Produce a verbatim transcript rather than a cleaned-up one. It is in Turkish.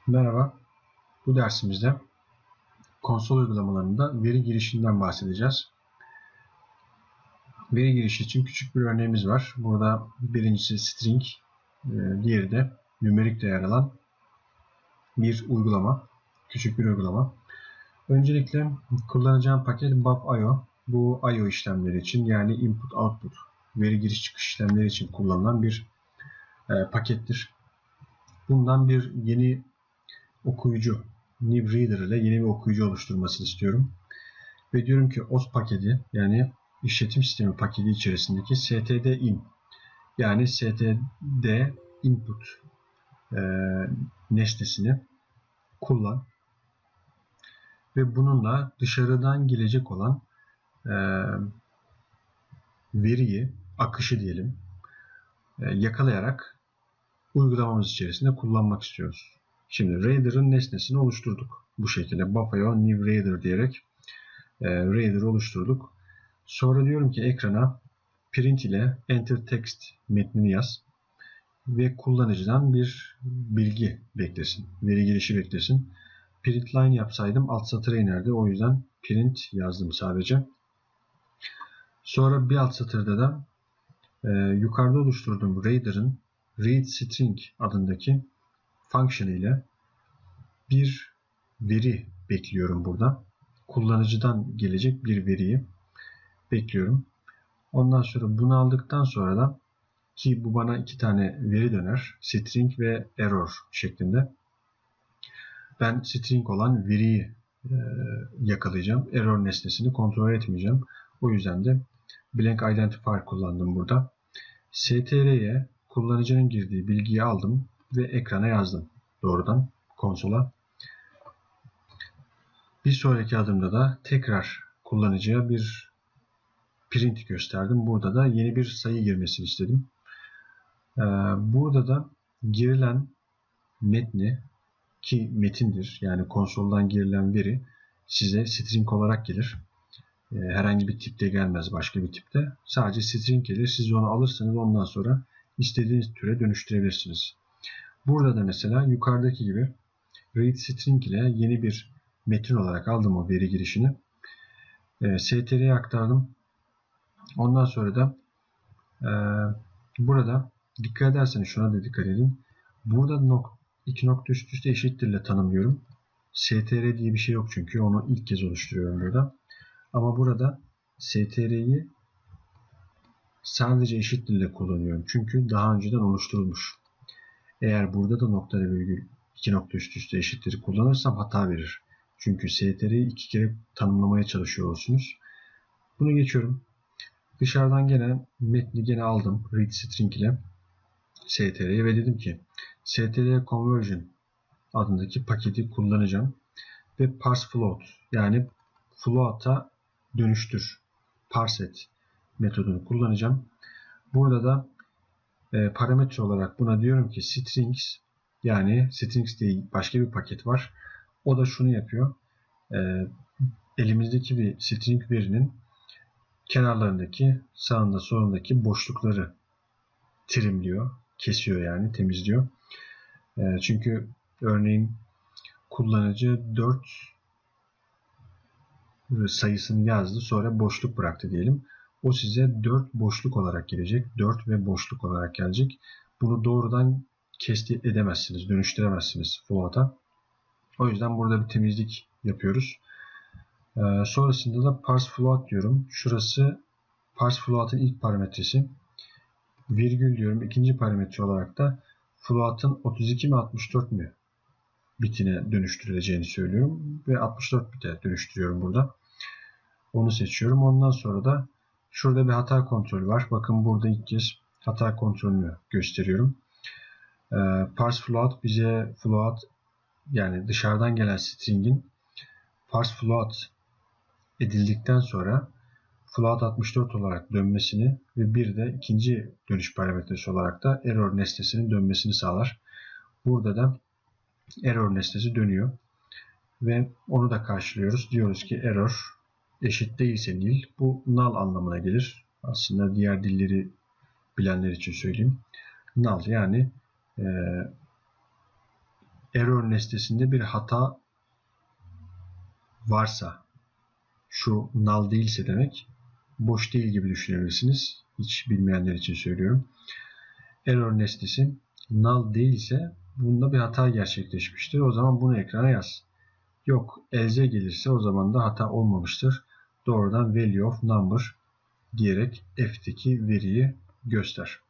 Merhaba, bu dersimizde konsol uygulamalarında veri girişinden bahsedeceğiz. Veri girişi için küçük bir örneğimiz var. Burada birincisi string, diğeri de numerik değer alan bir uygulama, küçük bir uygulama. Öncelikle kullanacağım paket buff.io. Bu I O işlemleri için, yani input output, veri giriş çıkış işlemleri için kullanılan bir pakettir. Bundan bir yeni okuyucu, new reader ile yeni bir okuyucu oluşturmasını istiyorum. Ve diyorum ki O S paketi, yani işletim sistemi paketi içerisindeki std.in, yani std input e, nesnesini kullan ve bununla dışarıdan gelecek olan e, veriyi, akışı diyelim, e, yakalayarak uygulamamız içerisinde kullanmak istiyoruz. Şimdi Raider'ın nesnesini oluşturduk. Bu şekilde buff.io new Raider diyerek e, Raider oluşturduk. Sonra diyorum ki ekrana print ile enter text metnini yaz ve kullanıcıdan bir bilgi beklesin, veri girişi beklesin. Print line yapsaydım alt satıra inerdi, o yüzden print yazdım sadece. Sonra bir alt satırda da e, yukarıda oluşturduğum Raider'ın read string adındaki function ile bir veri bekliyorum burada. Kullanıcıdan gelecek bir veriyi bekliyorum. Ondan sonra bunu aldıktan sonra da, ki bu bana iki tane veri döner, string ve error şeklinde. Ben string olan veriyi e, yakalayacağım. Error nesnesini kontrol etmeyeceğim. O yüzden de blank identifier kullandım burada. str'ye kullanıcının girdiği bilgiyi aldım ve ekrana yazdım doğrudan konsola. Bir sonraki adımda da tekrar kullanıcıya bir print gösterdim. Burada da yeni bir sayı girmesini istedim. Burada da girilen metni, ki metindir, yani konsoldan girilen veri size string olarak gelir. Herhangi bir tipte gelmez, başka bir tipte. Sadece string gelir. Siz onu alırsınız, ondan sonra istediğiniz türe dönüştürebilirsiniz. Burada da mesela yukarıdaki gibi read string ile yeni bir metin olarak aldım o veri girişini. str'ye aktardım. Ondan sonra da e, burada dikkat ederseniz şuna da dikkat edin. Burada nok iki nokta üst üste eşittir ile tanımlıyorum. str diye bir şey yok çünkü onu ilk kez oluşturuyorum burada. Ama burada str'yi sadece eşittir ile kullanıyorum. Çünkü daha önceden oluşturulmuş. Eğer burada da nokta ve virgül iki nokta üst üste eşittir kullanırsam hata verir. Çünkü str'yi iki kere tanımlamaya çalışıyor olursunuz. Bunu geçiyorum. Dışarıdan gene metni gene aldım read string ile str'ye ve dedim ki str conversion adındaki paketi kullanacağım ve parse float, yani float'a dönüştür, parse et metodunu kullanacağım. Burada da e, parametre olarak buna diyorum ki strings, yani strings diye başka bir paket var. O da şunu yapıyor. E, elimizdeki bir string verinin kenarlarındaki, sağında solundaki boşlukları trimliyor, kesiyor, yani temizliyor. E, çünkü örneğin kullanıcı dört sayısını yazdı, sonra boşluk bıraktı diyelim. O size dört boşluk olarak gelecek. dört ve boşluk olarak gelecek. Bunu doğrudan kesti edemezsiniz, dönüştüremezsiniz float'a. O yüzden burada bir temizlik yapıyoruz. Ee, sonrasında da parse float diyorum. Şurası parse float'ın ilk parametresi. Virgül diyorum. İkinci parametre olarak da float'ın otuz iki mi altmış dört mü bitine dönüştürüleceğini söylüyorum. Ve altmış dört bite dönüştürüyorum burada. Onu seçiyorum. Ondan sonra da şurada bir hata kontrolü var. Bakın burada ilk kez hata kontrolünü gösteriyorum. Ee, parse float bize float, yani dışarıdan gelen string'in parse float edildikten sonra float altmış dört olarak dönmesini ve bir de ikinci dönüş parametresi olarak da error nesnesinin dönmesini sağlar. Burada da error nesnesi dönüyor ve onu da karşılıyoruz. Diyoruz ki error eşit değilse nil. Bu null anlamına gelir. Aslında diğer dilleri bilenler için söyleyeyim. Null, yani e, error nesnesinde bir hata varsa, şu null değilse demek, boş değil gibi düşünebilirsiniz. Hiç bilmeyenler için söylüyorum. Error nesnesi null değilse bunda bir hata gerçekleşmiştir. O zaman bunu ekrana yaz. Yok, else gelirse o zaman da hata olmamıştır. Doğrudan value of number diyerek f'teki veriyi göster.